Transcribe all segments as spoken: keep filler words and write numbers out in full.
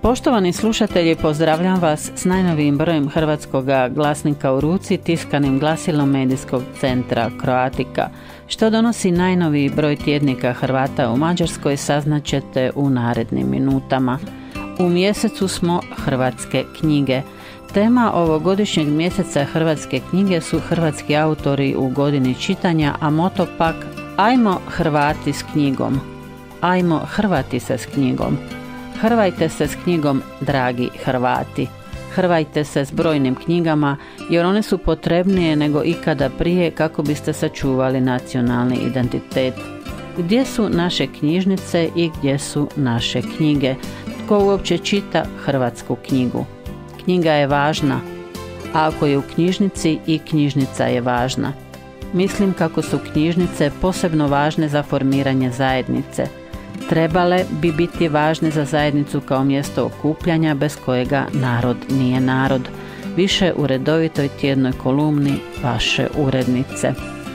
Poštovani slušatelji, pozdravljam vas s najnovijim brojem hrvatskog glasnika u ruci, tiskanim glasilom medijskog centra Croatica. Što donosi najnoviji broj tjednika Hrvata u Mađarskoj saznaćete u narednim minutama. U mjesecu smo hrvatske knjige. Tema ovogodišnjeg mjeseca hrvatske knjige su hrvatski autori u godini čitanja, a moto pak Ajmo Hrvati s knjigom. Ajmo Hrvati se s knjigom. Hrvajte se s knjigom, dragi Hrvati. Hrvajte se s brojnim knjigama, jer one su potrebnije nego ikada prije kako biste sačuvali nacionalni identitet. Gdje su naše knjižnice i gdje su naše knjige? Tko uopće čita hrvatsku knjigu? Knjiga je važna, a ako je u knjižnici, i knjižnica je važna. Mislim kako su knjižnice posebno važne za formiranje zajednice. Trebale bi biti važne za zajednicu kao mjesto okupljanja bez kojega narod nije narod. Više u redovitoj tjednoj kolumni vaše urednice.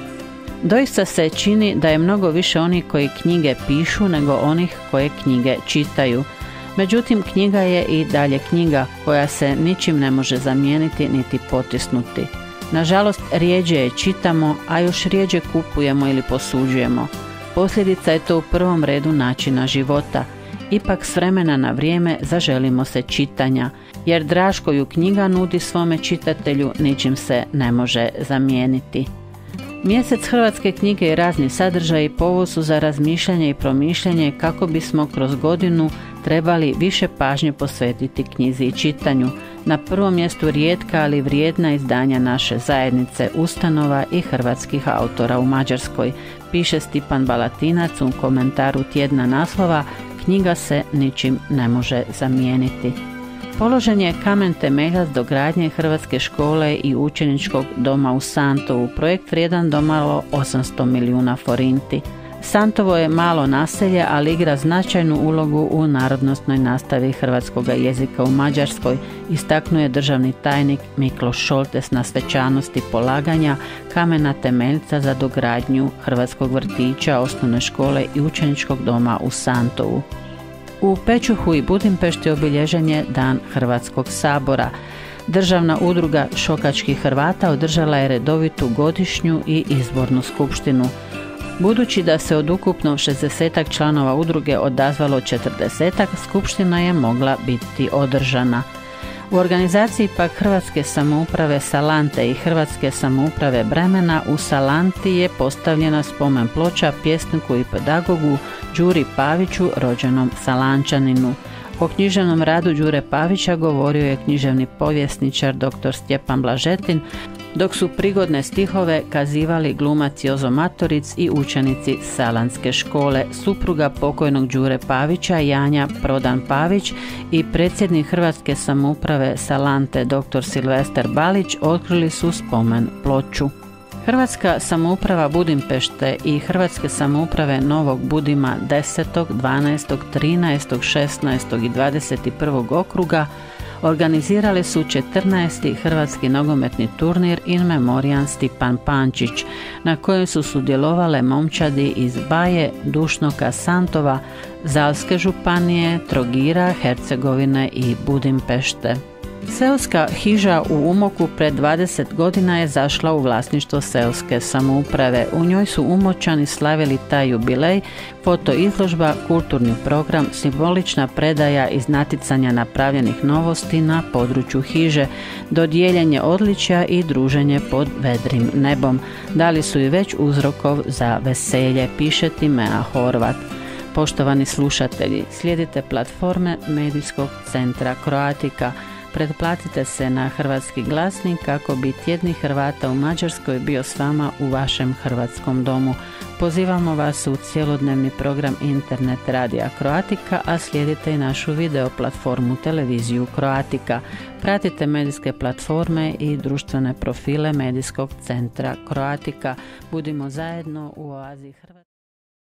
Doista se čini da je mnogo više onih koji knjige pišu nego onih koje knjige čitaju. Međutim, knjiga je i dalje knjiga koja se ničim ne može zamijeniti niti potisnuti. Nažalost, rjeđe je čitamo, a još rjeđe kupujemo ili posuđujemo. Posljedica je to u prvom redu načina života. Ipak s vremena na vrijeme zaželimo se čitanja, jer draž koju knjiga nudi svome čitatelju ničim se ne može zamijeniti. Mjesec hrvatske knjige i razni sadržaji povod su za razmišljanje i promišljanje kako bismo kroz godinu trebali više pažnje posvetiti knjizi i čitanju. Na prvom mjestu rijetka, ali vrijedna izdanja naše zajednice, ustanova i hrvatskih autora u Mađarskoj, piše Stipan Balatinac u komentaru tjedna naslova Knjiga se ničim ne može zamijeniti. Položen je kamen temeljac do gradnje hrvatske škole i učeničkog doma u Santovu, projekt vrijedan domalo osamsto milijuna forinti. Santovo je malo naselje, ali igra značajnu ulogu u narodnosnoj nastavi hrvatskog jezika u Mađarskoj, istaknuje državni tajnik Mikloš Šoltes na svečanosti polaganja kamena temeljca za dogradnju hrvatskog vrtića, osnovne škole i učeničkog doma u Santovu. U Pečuhu i Budimpešti obilježen je Dan Hrvatskog sabora. Državna udruga Šokačkih Hrvata održala je redovitu godišnju i izbornu skupštinu. Budući da se od ukupno šezdesetak članova udruge odazvalo četrdesetak, skupština je mogla biti održana. U organizaciji pak Hrvatske samouprave Salante i Hrvatske samouprave Bremena u Salanti je postavljena spomen ploča pjesniku i pedagogu Đuri Paviću, rođenom Salančaninu. O književnom radu Đure Pavića govorio je književni povjesničar doktor Stjepan Blažetin, dok su prigodne stihove kazivali glumac Jozo Matoric i učenici Salanske škole, supruga pokojnog Đure Pavića, Janja Prodan Pavić, i predsjednik Hrvatske samouprave Salante doktor Silvester Balić otkrili su spomen ploču. Hrvatska samouprava Budimpešte i Hrvatske samouprave Novog Budima desetog, dvanaestog, trinaestog, šesnaestog i dvadeset prvog okruga organizirali su četrnaesti hrvatski nogometni turnir In Memoriam Stipan Pančić, na kojem su sudjelovale momčadi iz Baje, Dušnoka, Santova, Zalske županije, Trogira, Hercegovine i Budimpešte. Seoska hiža u Umoku pred dvadeset godina je zašla u vlasništvo seoske samouprave. U njoj su Umočani slavili taj jubilej, fotoizložba, kulturni program, simbolična predaja iz naticanja napravljenih novosti na području hiže, dodijeljenje odličja i druženje pod vedrim nebom. Dali su i već uzrokov za veselje, piše Timea Horvat. Poštovani slušatelji, slijedite platforme medijskog centra Croatica. Pretplatite se na hrvatski glasnik kako bi tjedni Hrvata u Mađarskoj bio s vama u vašem hrvatskom domu. Pozivamo vas u cjelodnevni program internet radija Croatica, a slijedite i našu video platformu televiziju Croatica. Pratite medijske platforme i društvene profile medijskog centra Croatica. Budimo zajedno u oazi Hrvatske.